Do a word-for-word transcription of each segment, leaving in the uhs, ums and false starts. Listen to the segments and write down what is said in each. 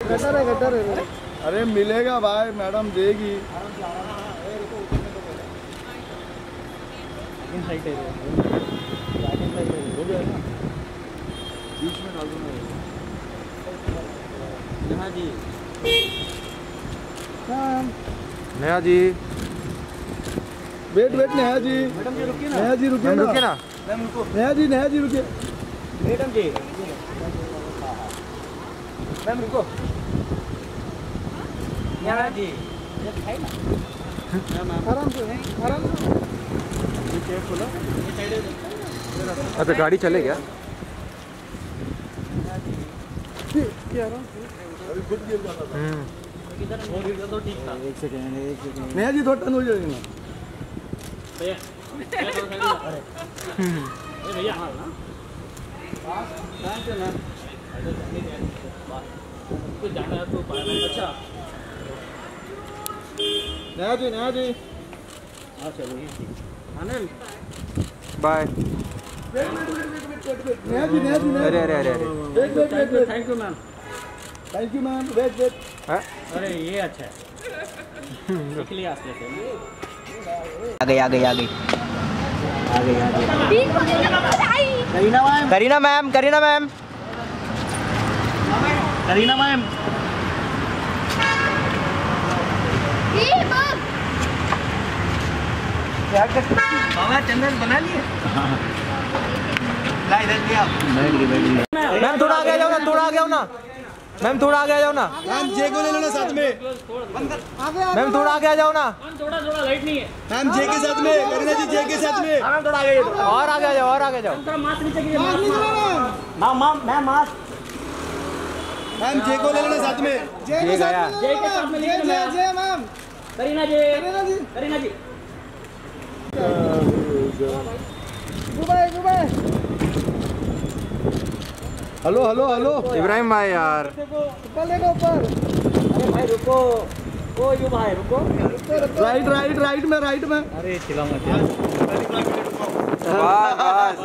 Gutter है gutter है। अरे मिलेगा भाई, मैडम देगी। बीच में डाल दूंगा। Neha ji, Neha ji wait wait Neha ji, madam ji रुकिए ना, नेहा जी रुकिए ना, रुकिए ना मैम रुको, नेहा जी नेहा जी रुकिए, मैडम जी मैम रुको, नेहा जी आराम से आराम से। अच्छा गाड़ी चले क्या? एक सेकेंड एक सेकेंड नेहा जी थोड़ा टर्न हो जाएगी ना भैया। भैया अच्छा नेहा जी नेहा जी आनंद बाय। नेहा जी नेहा जी अरे अरे अरे अरे wait wait wait wait thank you ma'am, thank you ma'am, wait wait. अरे ये अच्छा है, इसलिए आस्ते से आ गई आ गई आ गई आ गई आ गई Kareena ma'am, Kareena ma'am Kareena ma'am Kareena ma'am बाबा चंदन बना लिए। ला इधर लिया, बैठ गई बैठ गई। मैम थोड़ा आगे जाओ ना, थोड़ा आगे आओ ना मैम, थोड़ा आगे आ जाओ ना मैम, जे को ले लो ना साथ में, मैम, थोड़ा आगे आ जाओ ना थोड़ा थोड़ा लाइट नहीं है मैम, जे के साथ में, करीना जी जे के साथ में, मैम, थोड़ा आगे और आगे आ जाओ और आगे जाओ। थोड़ा मास्क नीचे कीजिए, ma'am ma'am ma'am mask ma'am जे को ले लो ना साथ में, ये गया जय के साथ में लिखना मैम, जय ma'am, Kareena ji Kareena ji Kareena ji Dubai Dubai. Hello hello hello Ibrahim भाई यार, ऊपर देखो ऊपर, अरे भाई रुको, ओ यू भाई रुको, राइट राइट राइट में राइट में। अरे चिल्ला मत यार, बस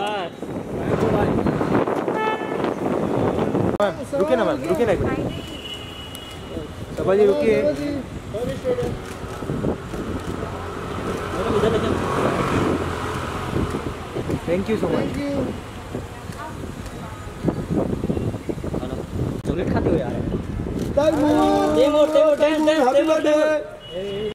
बस रुकिए ना मैम, रुकिए ना सभा जी, रुकिए। Thank you so much. Chocolate खाते हो यार? Thank you, demo demo dance dance happy birthday.